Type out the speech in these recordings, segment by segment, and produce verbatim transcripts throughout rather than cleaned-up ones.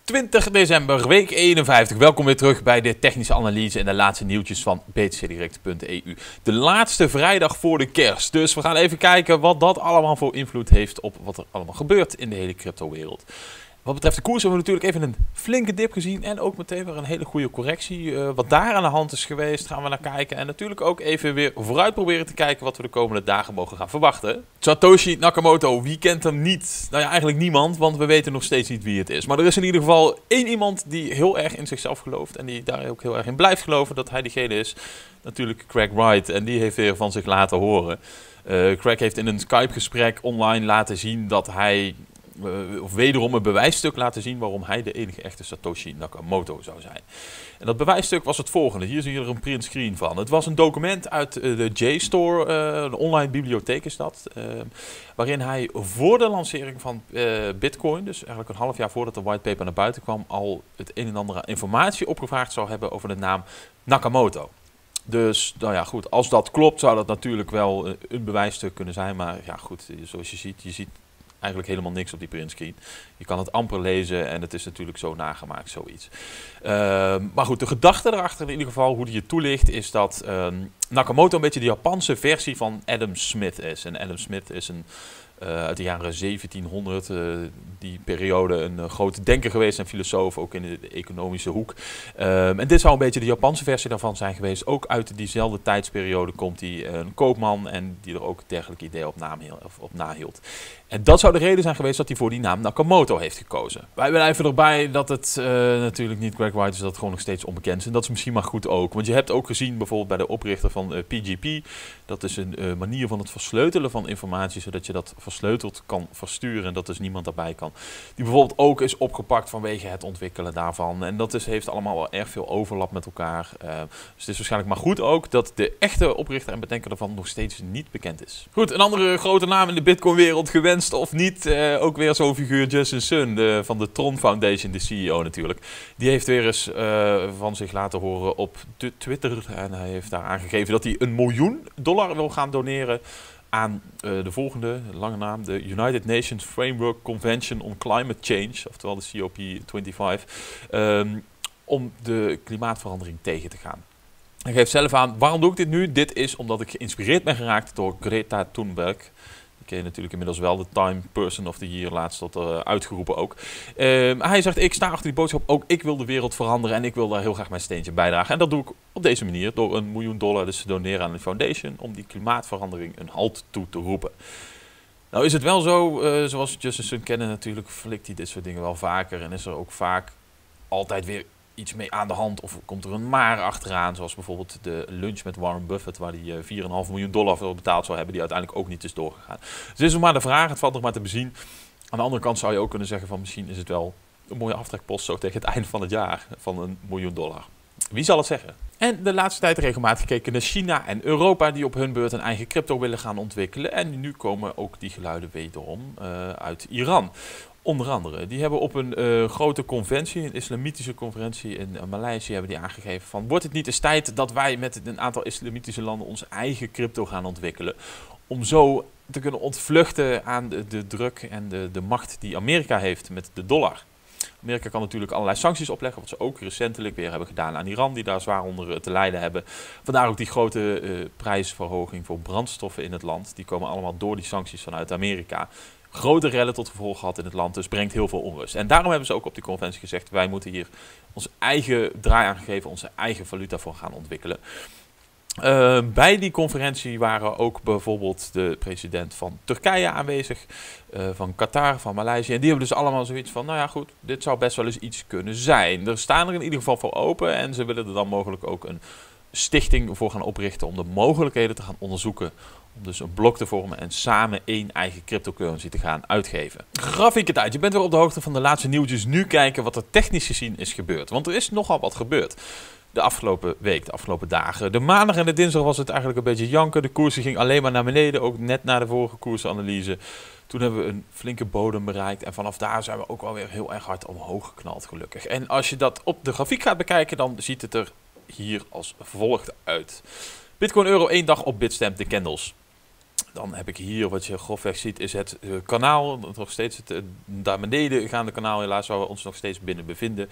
twintig december, week eenenvijftig. Welkom weer terug bij de technische analyse en de laatste nieuwtjes van b t c direct punt e u. De laatste vrijdag voor de kerst. Dus we gaan even kijken wat dat allemaal voor invloed heeft op wat er allemaal gebeurt in de hele crypto-wereld. Wat betreft de koers hebben we natuurlijk even een flinke dip gezien en ook meteen weer een hele goede correctie. Uh, wat daar aan de hand is geweest, gaan we naar kijken. En natuurlijk ook even weer vooruit proberen te kijken wat we de komende dagen mogen gaan verwachten. Satoshi Nakamoto, wie kent hem niet? Nou ja, eigenlijk niemand, want we weten nog steeds niet wie het is. Maar er is in ieder geval één iemand die heel erg in zichzelf gelooft en die daar ook heel erg in blijft geloven dat hij diegene is. Natuurlijk Craig Wright en die heeft weer van zich laten horen. Uh, Craig heeft in een Skype-gesprek online laten zien dat hij... Uh, of wederom een bewijsstuk laten zien waarom hij de enige echte Satoshi Nakamoto zou zijn. En dat bewijsstuk was het volgende. Hier zie je er een print screen van. Het was een document uit uh, de JSTOR, uh, een online bibliotheek is dat, uh, waarin hij voor de lancering van uh, Bitcoin, dus eigenlijk een half jaar voordat de whitepaper naar buiten kwam, al het een en ander aan informatie opgevraagd zou hebben over de naam Nakamoto. Dus, nou ja, goed, als dat klopt zou dat natuurlijk wel een bewijsstuk kunnen zijn, maar ja, goed, zoals je ziet, je ziet eigenlijk helemaal niks op die printscreen. Je kan het amper lezen en het is natuurlijk zo nagemaakt, zoiets. Uh, maar goed, de gedachte erachter in ieder geval, hoe die het toelicht, is dat uh, Nakamoto een beetje de Japanse versie van Adam Smith is. En Adam Smith is een, uh, uit de jaren zeventienhonderd, uh, die periode, een uh, grote denker geweest en filosoof, ook in de, de economische hoek. Uh, en dit zou een beetje de Japanse versie daarvan zijn geweest. Ook uit diezelfde tijdsperiode komt hij, uh, een koopman en die er ook dergelijke ideeën op, of op nahield. En dat zou de reden zijn geweest dat hij voor die naam Nakamoto heeft gekozen. Wij blijven erbij dat het uh, natuurlijk niet Craig Wright is, dat het gewoon nog steeds onbekend is. En dat is misschien maar goed ook. Want je hebt ook gezien bijvoorbeeld bij de oprichter van uh, P G P. Dat is een uh, manier van het versleutelen van informatie, zodat je dat versleuteld kan versturen en dat dus niemand daarbij kan. Die bijvoorbeeld ook is opgepakt vanwege het ontwikkelen daarvan. En dat is, heeft allemaal wel erg veel overlap met elkaar. Uh, dus het is waarschijnlijk maar goed ook dat de echte oprichter en bedenker ervan nog steeds niet bekend is. Goed, een andere grote naam in de Bitcoin-wereld, gewenst of niet, uh, ook weer zo'n figuur, Justin Sun, de, van de Tron Foundation, de C E O natuurlijk. Die heeft weer eens uh, van zich laten horen op Twitter. En hij heeft daar aangegeven dat hij een miljoen dollar wil gaan doneren aan uh, de volgende, lange naam, de United Nations Framework Convention on Climate Change, oftewel de C O P vijfentwintig, um, om de klimaatverandering tegen te gaan. Hij geeft zelf aan, waarom doe ik dit nu? Dit is omdat ik geïnspireerd ben geraakt door Greta Thunberg. Die ken je natuurlijk inmiddels wel, de Time Person of the Year, laatst tot uh, uitgeroepen ook. Uh, hij zegt, ik sta achter die boodschap, ook ik wil de wereld veranderen en ik wil daar heel graag mijn steentje bijdragen. En dat doe ik op deze manier, door een miljoen dollar dus te doneren aan een foundation, om die klimaatverandering een halt toe te roepen. Nou is het wel zo, uh, zoals Justin Sun kennen natuurlijk, flikt hij dit soort dingen wel vaker en is er ook vaak altijd weer iets mee aan de hand of komt er een maar achteraan, zoals bijvoorbeeld de lunch met Warren Buffett, waar hij vier komma vijf miljoen dollar voor betaald zou hebben, die uiteindelijk ook niet is doorgegaan. Dus het is nog maar de vraag, het valt nog maar te bezien. Aan de andere kant zou je ook kunnen zeggen van misschien is het wel een mooie aftrekpost zo tegen het einde van het jaar van een miljoen dollar. Wie zal het zeggen? En de laatste tijd regelmatig gekeken naar China en Europa, die op hun beurt een eigen crypto willen gaan ontwikkelen. En nu komen ook die geluiden wederom uh, uit Iran. Onder andere, die hebben op een uh, grote conventie, een islamitische conferentie in uh, Maleisië, hebben die aangegeven van, wordt het niet eens tijd dat wij met een aantal islamitische landen onze eigen crypto gaan ontwikkelen, om zo te kunnen ontvluchten aan de, de druk en de, de macht die Amerika heeft met de dollar. Amerika kan natuurlijk allerlei sancties opleggen, wat ze ook recentelijk weer hebben gedaan aan Iran, die daar zwaar onder te lijden hebben. Vandaar ook die grote uh, prijsverhoging voor brandstoffen in het land. Die komen allemaal door die sancties vanuit Amerika. Grote rellen tot gevolg gehad in het land, dus brengt heel veel onrust. En daarom hebben ze ook op die conventie gezegd, wij moeten hier onze eigen draai aan geven, onze eigen valuta voor gaan ontwikkelen. Uh, bij die conferentie waren ook bijvoorbeeld de president van Turkije aanwezig, uh, van Qatar, van Maleisië. En die hebben dus allemaal zoiets van, nou ja goed, dit zou best wel eens iets kunnen zijn. Er staan er in ieder geval voor open en ze willen er dan mogelijk ook een stichting voor gaan oprichten om de mogelijkheden te gaan onderzoeken. Om dus een blok te vormen en samen één eigen cryptocurrency te gaan uitgeven. Grafieken tijd. Je bent weer op de hoogte van de laatste nieuwtjes. Nu kijken wat er technisch gezien is gebeurd. Want er is nogal wat gebeurd. De afgelopen week, de afgelopen dagen. De maandag en de dinsdag was het eigenlijk een beetje janken. De koers ging alleen maar naar beneden. Ook net na de vorige koersanalyse. Toen hebben we een flinke bodem bereikt. En vanaf daar zijn we ook wel weer heel erg hard omhoog geknald, gelukkig. En als je dat op de grafiek gaat bekijken, dan ziet het er hier als volgt uit. Bitcoin euro één dag op Bitstamp, de candles. Dan heb ik hier, wat je grofweg ziet, is het uh, kanaal. Nog steeds het uh, daar beneden gaande kanaal helaas, waar we ons nog steeds binnen bevinden.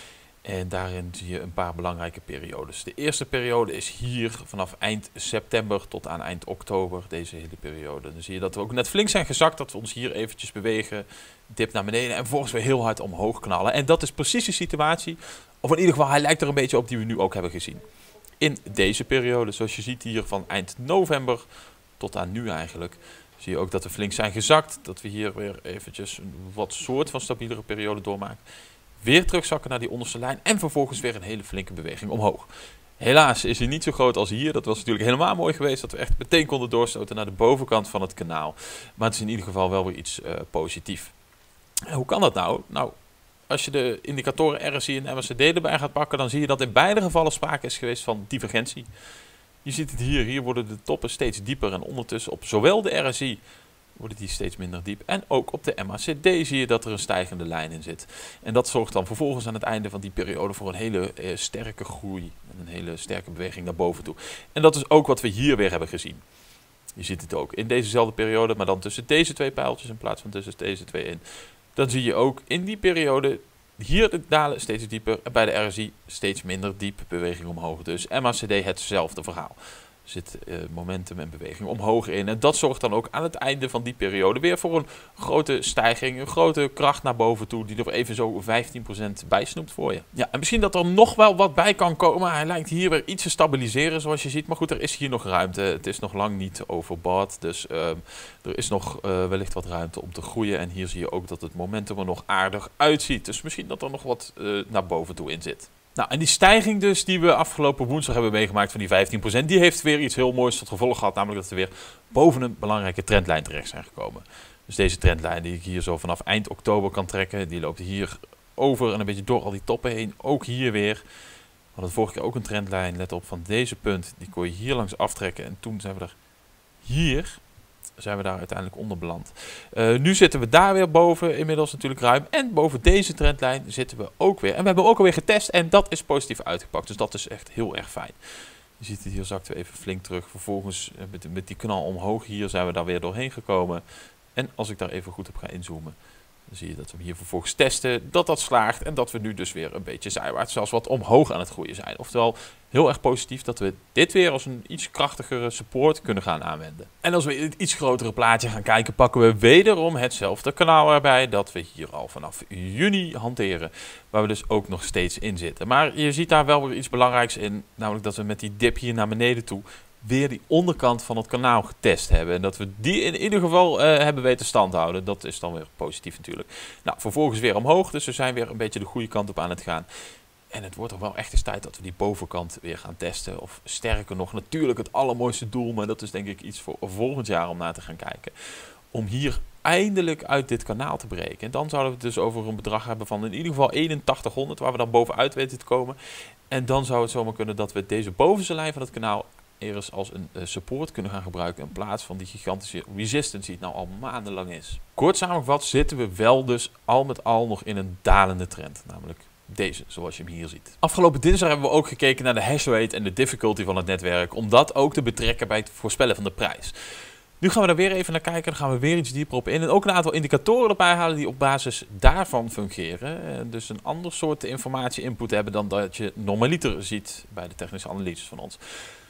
En daarin zie je een paar belangrijke periodes. De eerste periode is hier vanaf eind september tot aan eind oktober, deze hele periode. Dan zie je dat we ook net flink zijn gezakt, dat we ons hier eventjes bewegen, dip naar beneden en vervolgens weer heel hard omhoog knallen. En dat is precies de situatie, of in ieder geval hij lijkt er een beetje op die we nu ook hebben gezien. In deze periode, zoals je ziet hier van eind november tot aan nu eigenlijk, zie je ook dat we flink zijn gezakt. Dat we hier weer eventjes een wat soort van stabielere periode doormaken. Weer terugzakken naar die onderste lijn en vervolgens weer een hele flinke beweging omhoog. Helaas is hij niet zo groot als hier. Dat was natuurlijk helemaal mooi geweest dat we echt meteen konden doorstoten naar de bovenkant van het kanaal. Maar het is in ieder geval wel weer iets uh, positiefs. En hoe kan dat nou? Nou, als je de indicatoren R S I en M A C D erbij gaat pakken, dan zie je dat in beide gevallen sprake is geweest van divergentie. Je ziet het hier, hier worden de toppen steeds dieper en ondertussen op zowel de R S I worden die steeds minder diep. En ook op de M A C D zie je dat er een stijgende lijn in zit. En dat zorgt dan vervolgens aan het einde van die periode voor een hele eh, sterke groei. En een hele sterke beweging naar boven toe. En dat is ook wat we hier weer hebben gezien. Je ziet het ook in dezezelfde periode, maar dan tussen deze twee pijltjes in plaats van tussen deze twee in. Dan zie je ook in die periode hier de dalen steeds dieper en bij de R S I steeds minder diep beweging omhoog. Dus M A C D hetzelfde verhaal. Er zit uh, momentum en beweging omhoog in. En dat zorgt dan ook aan het einde van die periode weer voor een grote stijging. Een grote kracht naar boven toe die er even zo vijftien procent bijsnoept voor je. Ja, en misschien dat er nog wel wat bij kan komen. Hij lijkt hier weer iets te stabiliseren zoals je ziet. Maar goed, er is hier nog ruimte. Het is nog lang niet overbought. Dus uh, er is nog uh, wellicht wat ruimte om te groeien. En hier zie je ook dat het momentum er nog aardig uitziet. Dus misschien dat er nog wat uh, naar boven toe in zit. Nou, en die stijging dus die we afgelopen woensdag hebben meegemaakt van die vijftien procent, die heeft weer iets heel moois tot gevolg gehad. Namelijk dat we weer boven een belangrijke trendlijn terecht zijn gekomen. Dus deze trendlijn die ik hier zo vanaf eind oktober kan trekken, die loopt hier over en een beetje door al die toppen heen. Ook hier weer. We hadden vorige keer ook een trendlijn, let op, van deze punt. Die kon je hier langs aftrekken en toen zijn we er hier... zijn we daar uiteindelijk onder beland. Uh, nu zitten we daar weer boven, inmiddels natuurlijk ruim. En boven deze trendlijn zitten we ook weer. En we hebben ook alweer getest en dat is positief uitgepakt. Dus dat is echt heel erg fijn. Je ziet het hier, zakten we even flink terug. Vervolgens met, met die knal omhoog hier zijn we daar weer doorheen gekomen. En als ik daar even goed op ga inzoomen, dan zie je dat we hier vervolgens testen, dat dat slaagt. En dat we nu dus weer een beetje zijwaarts, zelfs wat omhoog aan het groeien zijn. Oftewel, heel erg positief dat we dit weer als een iets krachtigere support kunnen gaan aanwenden. En als we in het iets grotere plaatje gaan kijken, pakken we wederom hetzelfde kanaal erbij dat we hier al vanaf juni hanteren. Waar we dus ook nog steeds in zitten. Maar je ziet daar wel weer iets belangrijks in, namelijk dat we met die dip hier naar beneden toe weer die onderkant van het kanaal getest hebben. En dat we die in ieder geval uh, hebben weten stand houden. Dat is dan weer positief natuurlijk. Nou, vervolgens weer omhoog. Dus we zijn weer een beetje de goede kant op aan het gaan. En het wordt toch wel echt eens tijd dat we die bovenkant weer gaan testen. Of sterker nog, natuurlijk het allermooiste doel. Maar dat is denk ik iets voor volgend jaar om naar te gaan kijken. Om hier eindelijk uit dit kanaal te breken. En dan zouden we het dus over een bedrag hebben van in ieder geval eenentachtig honderd. Waar we dan bovenuit weten te komen. En dan zou het zomaar kunnen dat we deze bovenste lijn van het kanaal eerst als een uh, support kunnen gaan gebruiken in plaats van die gigantische resistance die het nou al maandenlang is. Kort samengevat zitten we wel dus al met al nog in een dalende trend, namelijk deze, zoals je hem hier ziet. Afgelopen dinsdag hebben we ook gekeken naar de hash rate en de difficulty van het netwerk, om dat ook te betrekken bij het voorspellen van de prijs. Nu gaan we daar weer even naar kijken, dan gaan we weer iets dieper op in en ook een aantal indicatoren erbij halen die op basis daarvan fungeren. Dus een ander soort informatie-input hebben dan dat je normaliter ziet bij de technische analyses van ons.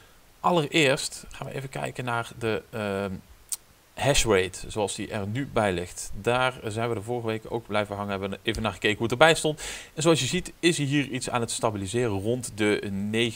Allereerst gaan we even kijken naar de uh, hash rate, zoals die er nu bij ligt. Daar zijn we de vorige week ook blijven hangen, hebben even naar gekeken hoe het erbij stond. En zoals je ziet is hij hier iets aan het stabiliseren rond de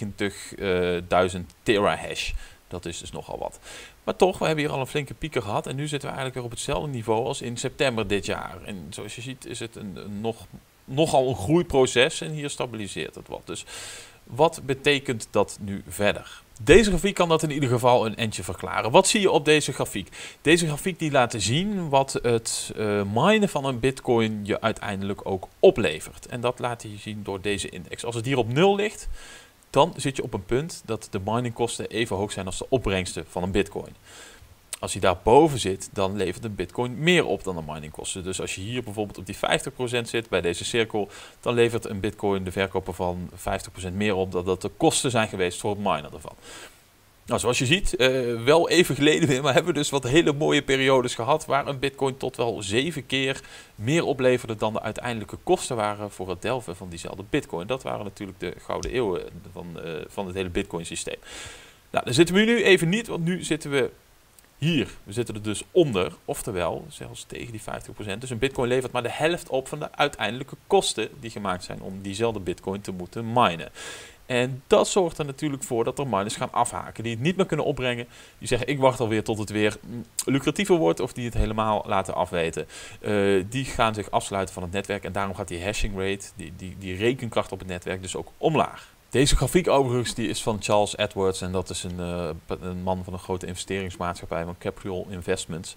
negentigduizend terahash. Dat is dus nogal wat. Maar toch, we hebben hier al een flinke pieker gehad en nu zitten we eigenlijk weer op hetzelfde niveau als in september dit jaar. En zoals je ziet is het een, een nog, nogal een groeiproces en hier stabiliseert het wat. Dus wat betekent dat nu verder? Deze grafiek kan dat in ieder geval een eindje verklaren. Wat zie je op deze grafiek? Deze grafiek die laat zien wat het uh, minen van een bitcoin je uiteindelijk ook oplevert. En dat laat je zien door deze index. Als het hier op nul ligt, dan zit je op een punt dat de miningkosten even hoog zijn als de opbrengsten van een bitcoin. Als je daarboven zit, dan levert een bitcoin meer op dan de miningkosten. Dus als je hier bijvoorbeeld op die vijftig procent zit bij deze cirkel, dan levert een bitcoin de verkoper van vijftig procent meer op dan dat de kosten zijn geweest voor het minen ervan. Nou, zoals je ziet, uh, wel even geleden weer, maar hebben we dus wat hele mooie periodes gehad waar een bitcoin tot wel zeven keer meer opleverde dan de uiteindelijke kosten waren voor het delven van diezelfde bitcoin. Dat waren natuurlijk de gouden eeuwen van, uh, van het hele bitcoin systeem. Nou, daar zitten we nu even niet, want nu zitten we hier. We zitten er dus onder, oftewel zelfs tegen die vijftig procent. Dus een bitcoin levert maar de helft op van de uiteindelijke kosten die gemaakt zijn om diezelfde bitcoin te moeten minen. En dat zorgt er natuurlijk voor dat er miners gaan afhaken, die het niet meer kunnen opbrengen. Die zeggen, ik wacht alweer tot het weer lucratiever wordt, of die het helemaal laten afweten. Uh, die gaan zich afsluiten van het netwerk en daarom gaat die hashing rate, die, die, die rekenkracht op het netwerk, dus ook omlaag. Deze grafiek overigens die is van Charles Edwards en dat is een, uh, een man van een grote investeringsmaatschappij van Capital Investments.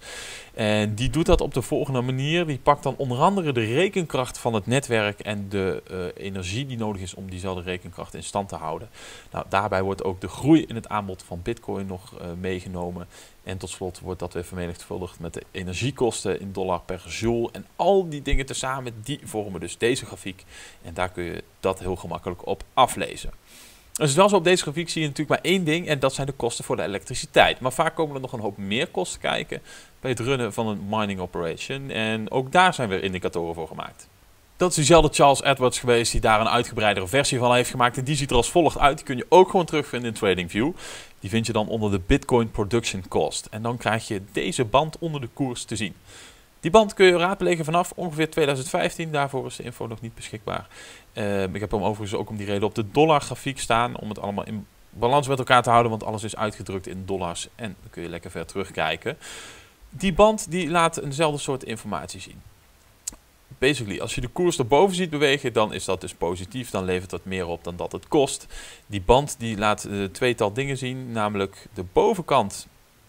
En die doet dat op de volgende manier. Die pakt dan onder andere de rekenkracht van het netwerk en de uh, energie die nodig is om diezelfde rekenkracht in stand te houden. Nou, daarbij wordt ook de groei in het aanbod van Bitcoin nog uh, meegenomen. En tot slot wordt dat weer vermenigvuldigd met de energiekosten in dollar per joule. En al die dingen tezamen, die vormen dus deze grafiek. En daar kun je dat heel gemakkelijk op aflezen. Dus wel zo op deze grafiek zie je natuurlijk maar één ding. En dat zijn de kosten voor de elektriciteit. Maar vaak komen er nog een hoop meer kosten kijken bij het runnen van een mining operation. En ook daar zijn weer indicatoren voor gemaakt. Dat is diezelfde Charles Edwards geweest die daar een uitgebreidere versie van heeft gemaakt. En die ziet er als volgt uit. Die kun je ook gewoon terugvinden in TradingView. Die vind je dan onder de Bitcoin Production Cost. En dan krijg je deze band onder de koers te zien. Die band kun je raadplegen vanaf ongeveer twintig vijftien. Daarvoor is de info nog niet beschikbaar. Uh, ik heb hem overigens ook om die reden op de dollargrafiek staan. Om het allemaal in balans met elkaar te houden. Want alles is uitgedrukt in dollars. En dan kun je lekker ver terugkijken. Die band die laat eenzelfde soort informatie zien. Basically, als je de koers erboven ziet bewegen, dan is dat dus positief. Dan levert dat meer op dan dat het kost. Die band die laat uh, tweetal dingen zien. Namelijk de bovenkant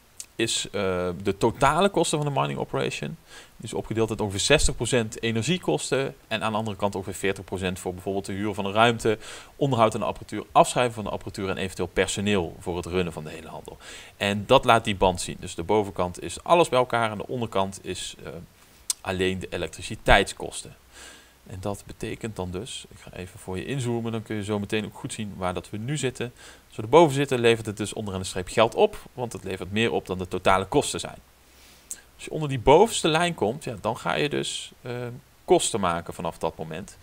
is uh, de totale kosten van de mining operation. Die is opgedeeld uit ongeveer zestig procent energiekosten. En aan de andere kant ongeveer veertig procent voor bijvoorbeeld de huur van een ruimte, onderhoud aan de apparatuur, afschrijven van de apparatuur en eventueel personeel voor het runnen van de hele handel. En dat laat die band zien. Dus de bovenkant is alles bij elkaar en de onderkant is Uh, alleen de elektriciteitskosten. En dat betekent dan dus, ik ga even voor je inzoomen, dan kun je zo meteen ook goed zien waar dat we nu zitten. Als we erboven zitten, levert het dus onderaan de streep geld op, want het levert meer op dan de totale kosten zijn. Als je onder die bovenste lijn komt, ja, dan ga je dus uh, kosten maken vanaf dat moment.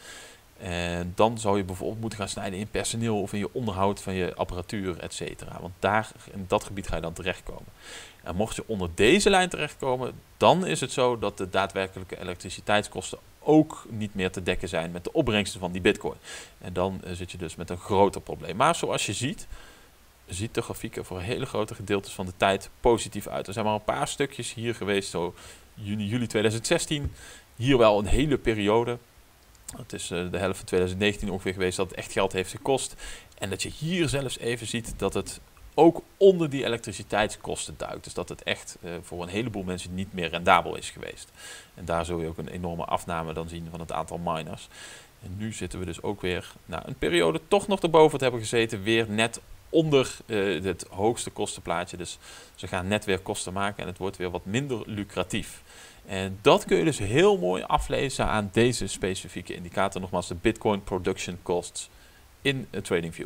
En dan zou je bijvoorbeeld moeten gaan snijden in personeel of in je onderhoud van je apparatuur, et cetera. Want daar, in dat gebied ga je dan terechtkomen. En mocht je onder deze lijn terechtkomen, dan is het zo dat de daadwerkelijke elektriciteitskosten ook niet meer te dekken zijn met de opbrengsten van die bitcoin. En dan uh, zit je dus met een groter probleem. Maar zoals je ziet, ziet de grafiek er voor hele grote gedeeltes van de tijd positief uit. Er zijn maar een paar stukjes hier geweest, zo juni, juli tweeduizend zestien. Hier wel een hele periode. Het is uh, de helft van tweeduizend negentien ongeveer geweest dat het echt geld heeft gekost. En dat je hier zelfs even ziet dat het ook onder die elektriciteitskosten duikt. Dus dat het echt uh, voor een heleboel mensen niet meer rendabel is geweest. En daar zul je ook een enorme afname dan zien van het aantal miners. En nu zitten we dus ook weer na een periode toch nog erboven te hebben gezeten. Weer net onder uh, het hoogste kostenplaatje. Dus ze gaan net weer kosten maken en het wordt weer wat minder lucratief. En dat kun je dus heel mooi aflezen aan deze specifieke indicator. Nogmaals, de Bitcoin Production Costs in TradingView.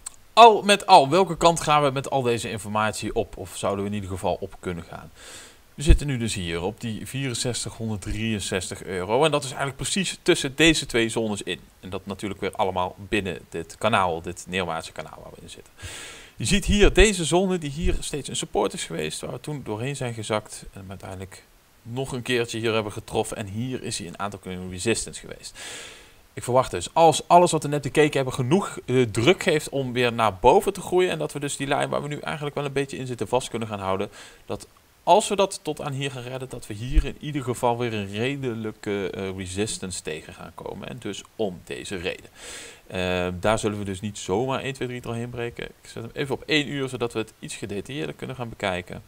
Al met al, welke kant gaan we met al deze informatie op? Of zouden we in ieder geval op kunnen gaan? We zitten nu dus hier op die vierenzestigshonderddrieënzestig euro. En dat is eigenlijk precies tussen deze twee zones in. En dat natuurlijk weer allemaal binnen dit kanaal, dit neerwaartse kanaal waar we in zitten. Je ziet hier deze zone die hier steeds een support is geweest. Waar we toen doorheen zijn gezakt. En uiteindelijk nog een keertje hier hebben getroffen. En hier is hij een aantal keer resistance geweest. Ik verwacht dus, als alles wat we net bekeken hebben genoeg uh, druk geeft om weer naar boven te groeien. En dat we dus die lijn waar we nu eigenlijk wel een beetje in zitten vast kunnen gaan houden. Dat als we dat tot aan hier gaan redden, dat we hier in ieder geval weer een redelijke uh, resistance tegen gaan komen. En dus om deze reden. Uh, daar zullen we dus niet zomaar één, twee, drie doorheen breken. Ik zet hem even op één uur, zodat we het iets gedetailleerder kunnen gaan bekijken.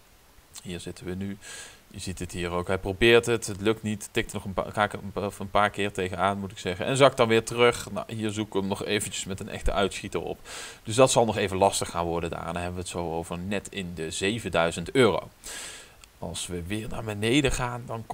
Hier zitten we nu. Je ziet het hier ook. Hij probeert het. Het lukt niet. Tikt er nog een paar, een paar keer tegenaan, moet ik zeggen. En zakt dan weer terug. Nou, hier zoeken we hem nog eventjes met een echte uitschieter op. Dus dat zal nog even lastig gaan worden daar. Dan hebben we het zo over net in de zevenduizend euro. Als we weer naar beneden gaan, dan komt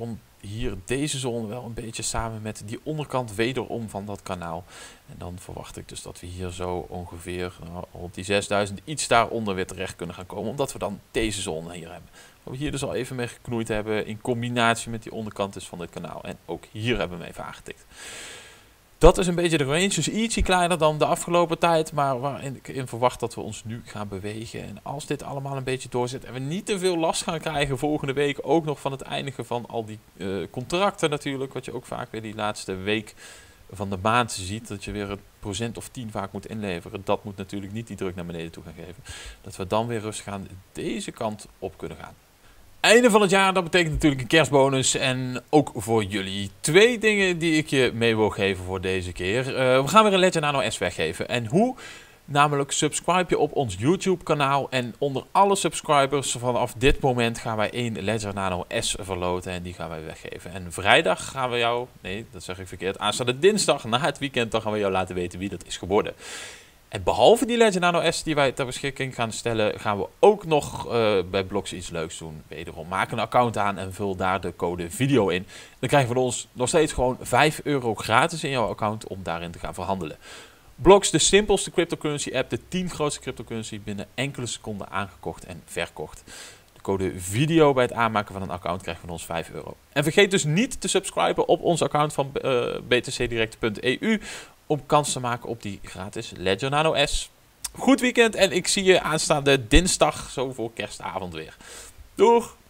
hier deze zone wel een beetje samen met die onderkant wederom van dat kanaal. En dan verwacht ik dus dat we hier zo ongeveer nou, rond die zesduizend iets daaronder weer terecht kunnen gaan komen. Omdat we dan deze zone hier hebben. Waar we hier dus al even mee geknoeid hebben in combinatie met die onderkant dus van dit kanaal. En ook hier hebben we hem even aangetikt. Dat is een beetje de range, dus ietsje kleiner dan de afgelopen tijd, maar waarin ik in verwacht dat we ons nu gaan bewegen. En als dit allemaal een beetje doorzet en we niet te veel last gaan krijgen volgende week, ook nog van het eindigen van al die uh, contracten natuurlijk, wat je ook vaak weer die laatste week van de maand ziet, dat je weer een procent of tien vaak moet inleveren. Dat moet natuurlijk niet die druk naar beneden toe gaan geven. Dat we dan weer rustig aan deze kant op kunnen gaan. Einde van het jaar, dat betekent natuurlijk een kerstbonus en ook voor jullie. Twee dingen die ik je mee wil geven voor deze keer. Uh, we gaan weer een Ledger Nano S weggeven. En hoe? Namelijk subscribe je op ons YouTube kanaal en onder alle subscribers vanaf dit moment gaan wij één Ledger Nano S verloten en die gaan wij weggeven. En vrijdag gaan we jou, nee dat zeg ik verkeerd, aanstaande dinsdag na het weekend dan gaan we jou laten weten wie dat is geworden. En behalve die Ledger Nano S die wij ter beschikking gaan stellen, gaan we ook nog uh, bij Bloks iets leuks doen. Wederom, maak een account aan en vul daar de code video in. Dan krijg je van ons nog steeds gewoon vijf euro gratis in jouw account om daarin te gaan verhandelen. Bloks, de simpelste cryptocurrency app, de tien grootste cryptocurrency binnen enkele seconden aangekocht en verkocht. De code video bij het aanmaken van een account krijg je van ons vijf euro. En vergeet dus niet te subscriben op ons account van uh, b t c direct punt e u. Om kans te maken op die gratis Ledger Nano S. Goed weekend en ik zie je aanstaande dinsdag, zo voor kerstavond weer. Doeg!